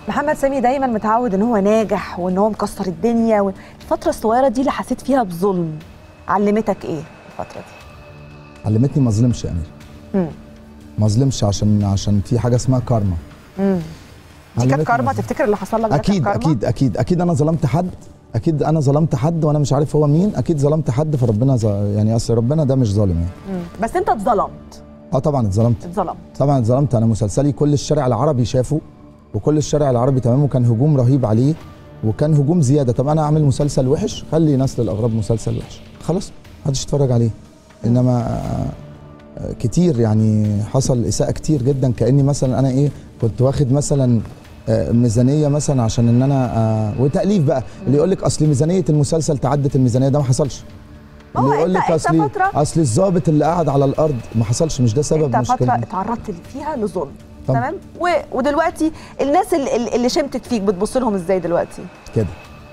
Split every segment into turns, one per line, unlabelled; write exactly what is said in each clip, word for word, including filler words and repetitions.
محمد سامي دايما متعود ان هو ناجح وان هو مكسر الدنيا، والفتره الصغيره دي اللي حسيت فيها بظلم علمتك ايه الفتره دي؟
علمتني ما اظلمش يا امير. امم ما اظلمش عشان عشان في حاجه اسمها كارما.
امم دي كانت كارما؟ تفتكر اللي حصل لك ده
اكيد
كارما؟
اكيد اكيد اكيد انا ظلمت حد، اكيد انا ظلمت حد وانا مش عارف هو مين، اكيد ظلمت حد فربنا ز... يعني اصل ربنا ده مش ظالم يعني.
امم بس انت اتظلمت.
اه طبعا اتظلمت.
اتظلمت
طبعا اتظلمت. انا مسلسلي كل الشارع العربي شافه وكل الشارع العربي تمام، وكان هجوم رهيب عليه وكان هجوم زياده. طب انا اعمل مسلسل وحش، خلي نسل الاغراب مسلسل وحش خلاص محدش يتفرج عليه. انما كتير يعني حصل اساءه كتير جدا، كاني مثلا انا ايه كنت واخد مثلا ميزانيه مثلا عشان ان انا وتاليف بقى. اللي يقول لك اصل ميزانيه المسلسل تعدت الميزانيه، ده ما حصلش. اللي يقول لك اصل اصل الضابط اللي قاعد على الارض، ما حصلش، مش ده سبب
مشكله. انت فتره اتعرضت فيها لظلم تمام، و... ودلوقتي الناس اللي, اللي شمتت فيك بتبص لهم ازاي دلوقتي؟
كده.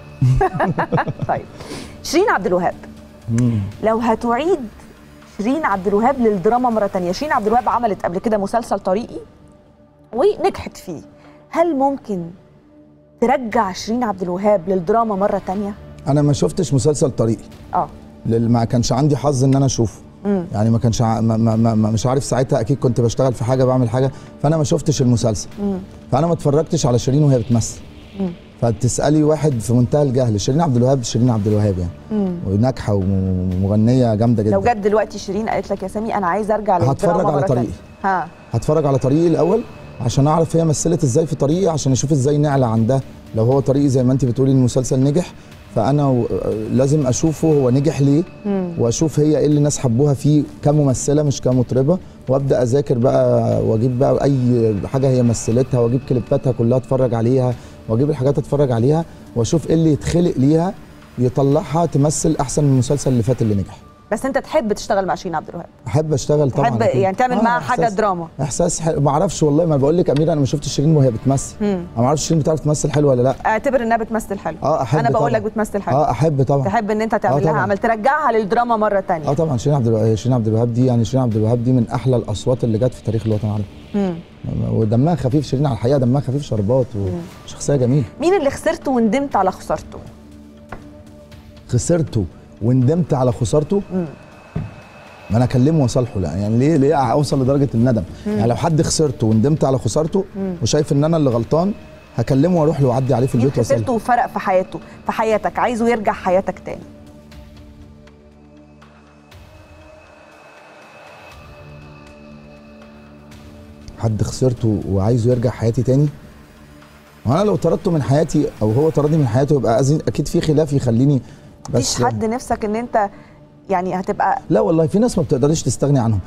طيب شيرين عبد الوهاب، لو هتعيد شيرين عبد الوهاب للدراما مره ثانيه، شيرين عبد الوهاب عملت قبل كده مسلسل طريقي ونجحت فيه، هل ممكن ترجع شيرين عبد الوهاب للدراما مره ثانيه؟
انا ما شفتش مسلسل طريقي.
اه
ما كانش عندي حظ ان انا اشوفه. مم. يعني ما كانش ع... ما ما ما مش عارف ساعتها، اكيد كنت بشتغل في حاجه بعمل حاجه، فانا ما شفتش المسلسل. مم. فانا ما اتفرجتش على شيرين وهي بتمثل. مم. فتسالي واحد في منتهى الجهل، شيرين عبد الوهاب شيرين عبد الوهاب يعني. مم. وناجحه ومغنيه جامده جدا.
لو جت دلوقتي شيرين قالت لك يا سامي انا عايزه ارجع للدراما
هتفرج على طريقي.
ها
هتفرج على طريقي الاول عشان اعرف هي مثلت ازاي في طريقي، عشان اشوف ازاي نعلى عن ده. لو هو طريقي زي ما انت بتقولي المسلسل نجح، فانا لازم اشوفه هو نجح ليه، مم. واشوف هي ايه اللي الناس حبوها فيه كممثله مش كمطربه، وابدا اذاكر بقى واجيب بقى اي حاجه هي مثلتها واجيب كليباتها كلها اتفرج عليها، واجيب الحاجات اتفرج عليها واشوف ايه اللي يتخلق ليها يطلعها تمثل احسن من المسلسل اللي فات اللي نجح.
بس انت تحب تشتغل مع شيرين عبد الوهاب؟
احب اشتغل طبعا.
تحب يعني تعمل آه معاها حاجه دراما؟
احساس حلو. ما اعرفش والله، ما بقول لك اميره انا ما شفتش شيرين وهي بتمثل. مم. انا ما اعرفش شيرين بتعرف تمثل حلو ولا لا.
اعتبر انها بتمثل حلو.
اه احب.
انا بقول لك بتمثل حلو.
اه احب طبعا.
تحب ان انت تعمل لها عمل ترجعها للدراما مره ثانيه.
اه طبعا. شيرين عبد الوهاب شيرين عبد الوهاب دي يعني شيرين عبد الوهاب دي من احلى الاصوات اللي جت في تاريخ الوطن العربي. امم ودمها خفيف. شيرين على الحقيقه دمها خفيف شربات وشخصيه جميله.
مين اللي خسرته وندمت على خسارته؟
خسرته وندمت على خسارته؟ امم ما انا اكلمه واصالحه. لا يعني ليه ليه اوصل لدرجه الندم؟ مم. يعني لو حد خسرته وندمت على خسارته مم. وشايف ان انا اللي غلطان، هكلمه واروح له واعدي عليه في البيت واصالحه.
خسرته وفرق في حياته في حياتك، عايزه يرجع حياتك تاني؟
حد خسرته وعايزه يرجع حياتي تاني؟ وانا لو طردته من حياتي او هو طردني من حياته يبقى اكيد في خلاف يخليني.
بس مفيش حد نفسك ان انت يعني هتبقى؟
لا والله في ناس ما بتقدرش تستغني عنهم.